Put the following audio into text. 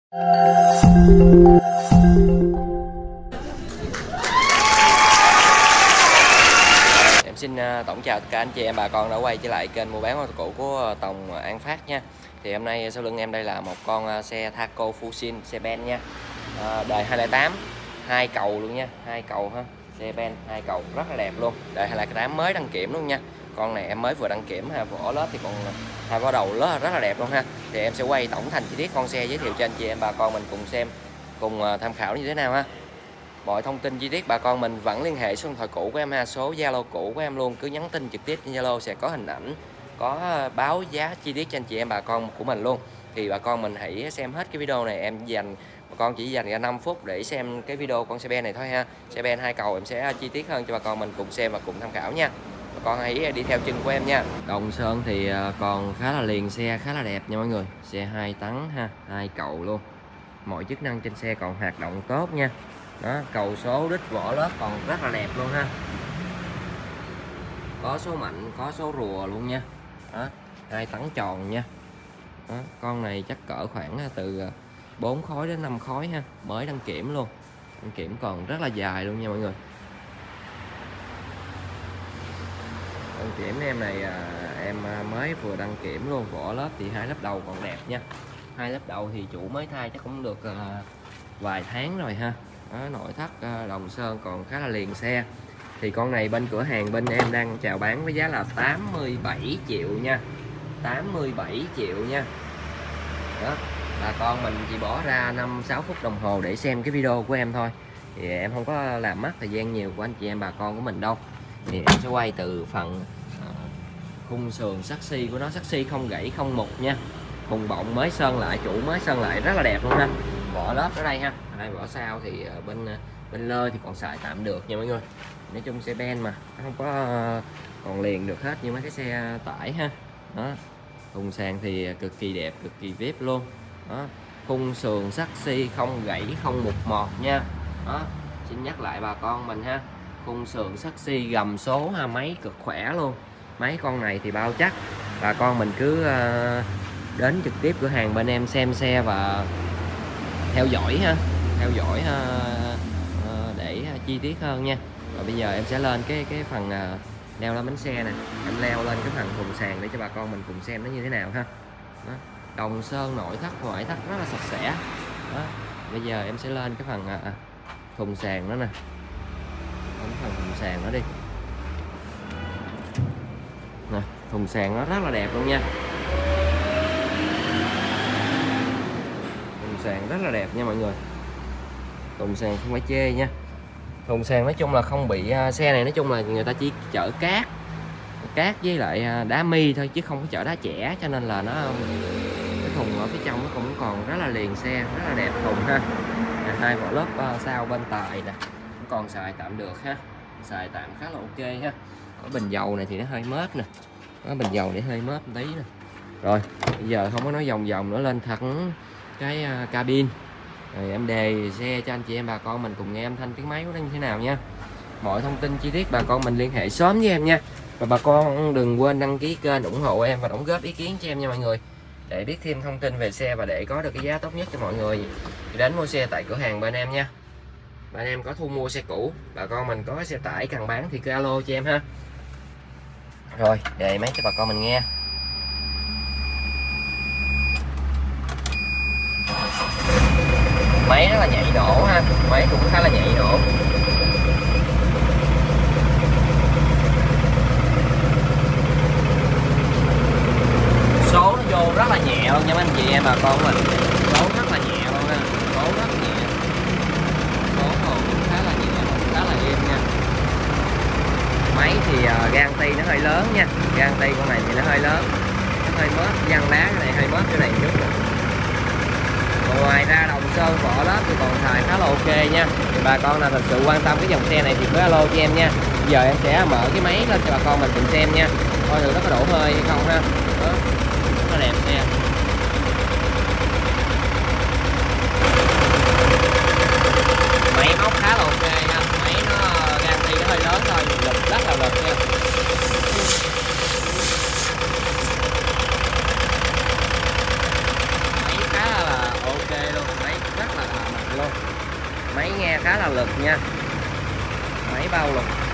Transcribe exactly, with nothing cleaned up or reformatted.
Em xin tổng chào tất cả anh chị em bà con đã quay trở lại kênh mua bán ô tô cũ của Tòng An Phát nha. Thì hôm nay sau lưng em đây là một con xe Thaco Fusion xe ben nha, à, đời hai không không tám, hai cầu luôn nha, hai cầu ha, xe ben hai cầu rất là đẹp luôn, đời hai không không tám mới đăng kiểm luôn nha. Con này em mới vừa đăng kiểm ha, vỏ lớp thì còn hai vỏ đầu lớp rất là đẹp luôn ha. Thì em sẽ quay tổng thành chi tiết con xe, giới thiệu cho anh chị em bà con mình cùng xem, cùng tham khảo như thế nào ha. Mọi thông tin chi tiết bà con mình vẫn liên hệ số điện thoại cũ của em ha, số Zalo cũ của em luôn, cứ nhắn tin trực tiếp trên Zalo sẽ có hình ảnh, có báo giá chi tiết cho anh chị em bà con của mình luôn. Thì bà con mình hãy xem hết cái video này, em dành bà con chỉ dành ra năm phút để xem cái video con xe ben này thôi ha. Xe ben hai cầu em sẽ chi tiết hơn cho bà con mình cùng xem và cùng tham khảo nha. Bà con hãy đi theo chân của em nha. Đồng sơn thì còn khá là liền, xe khá là đẹp nha mọi người, xe hai tấn ha, hai cầu luôn, mọi chức năng trên xe còn hoạt động tốt nha. Đó, cầu số đít vỏ lớp còn rất là đẹp luôn ha, có số mạnh có số rùa luôn nha. Đó, hai tấn tròn nha. Đó, con này chắc cỡ khoảng từ bốn khối đến năm khối ha, mới đăng kiểm luôn, đăng kiểm còn rất là dài luôn nha mọi người. Đăng kiểm em này em mới vừa đăng kiểm luôn, vỏ lớp thì hai lớp đầu còn đẹp nha, hai lớp đầu thì chủ mới thay chắc cũng được vài tháng rồi ha. Đó, nội thất đồng sơn còn khá là liền xe. Thì con này bên cửa hàng bên em đang chào bán với giá là tám mươi bảy triệu nha, tám mươi bảy triệu nha. Đó, bà con mình chỉ bỏ ra năm sáu phút đồng hồ để xem cái video của em thôi, thì em không có làm mất thời gian nhiều của anh chị em bà con của mình đâu. Thì em sẽ quay từ phần uh, khung sườn saxi của nó, saxi không gãy không mục nha, thùng bọng mới sơn lại, chủ mới sơn lại rất là đẹp luôn ha. Vỏ lớp ở đây ha, hai vỏ sau thì bên bên lơ thì còn xài tạm được nha mọi người. Nói chung xe ben mà không có còn liền được hết như mấy cái xe tải ha. Đó, thùng sàn thì cực kỳ đẹp, cực kỳ vip luôn. Đó, khung sườn saxi không gãy không mục mọt nha. Đó, xin nhắc lại bà con mình ha, khung sườn saxi gầm số ha, máy cực khỏe luôn. Mấy con này thì bao chắc bà con mình cứ uh, đến trực tiếp cửa hàng bên em xem xe và theo dõi ha, theo dõi uh, uh, để chi tiết hơn nha. Và bây giờ em sẽ lên cái cái phần uh, leo lên bánh xe nè, em leo lên cái phần thùng sàn để cho bà con mình cùng xem nó như thế nào ha. Đó, đồng sơn nội thất ngoại thất rất là sạch sẽ. Đó, bây giờ em sẽ lên cái phần uh, thùng sàn đó nè, lên phần thùng sàn nó đi nè, thùng sàn nó rất là đẹp luôn nha, thùng sàn rất là đẹp nha mọi người, thùng sàn không phải chê nha. Thùng sàn nói chung là không bị, xe này nói chung là người ta chỉ chở cát cát với lại đá mi thôi chứ không có chở đá chẻ, cho nên là nó cái thùng ở phía trong nó cũng còn rất là liền xe, rất là đẹp thùng ha. Hai vỏ lớp sau bên tài nè còn xài tạm được ha, xài tạm khá là ok ha. Ở bình dầu này thì nó hơi mớp nè, ở bình dầu để hơi mớp một tí nè. Rồi bây giờ không có nói vòng vòng nữa, lên thẳng cái uh, cabin rồi em đề xe cho anh chị em bà con mình cùng nghe âm thanh tiếng máy của nó như thế nào nha. Mọi thông tin chi tiết bà con mình liên hệ sớm với em nha. Và bà con đừng quên đăng ký kênh ủng hộ em và đóng góp ý kiến cho em nha mọi người, để biết thêm thông tin về xe và để có được cái giá tốt nhất cho mọi người thì đến mua xe tại cửa hàng bên em nha. Bên em có thu mua xe cũ, bà con mình có xe tải cần bán thì cứ alo cho em ha. Rồi đề máy cho bà con mình nghe. Máy rất là nhạy nổ ha, máy cũng khá là nhạy nổ. Số nó vô rất là nhẹ luôn nha mấy anh chị em bà con mình, số rất là nhẹ luôn ha, số rất nhẹ, số còn khá là nhẹ, khá là êm nha. Máy thì uh, gan ti nó hơi lớn nha, gan ti con này thì nó hơi lớn, nó hơi mớp, văng lá cái này hơi mớp cái này chút nè. Ngoài ra đồng sơn vỏ lớp thì còn xài khá là ok nha. Thì bà con nào thật sự quan tâm cái dòng xe này thì cứ alo cho em nha. Giờ em sẽ mở cái máy lên cho bà con mình cùng xem nha, coi thử nó có đổ hơi hay không ha. Đó, rất là đẹp xe. Máy móc khá là ok nha, máy nó gan ti nó hơi lớn thôi, lực rất là lực nha. Máy khá là ok luôn. Máy nghe khá là lực nha, máy bao lực.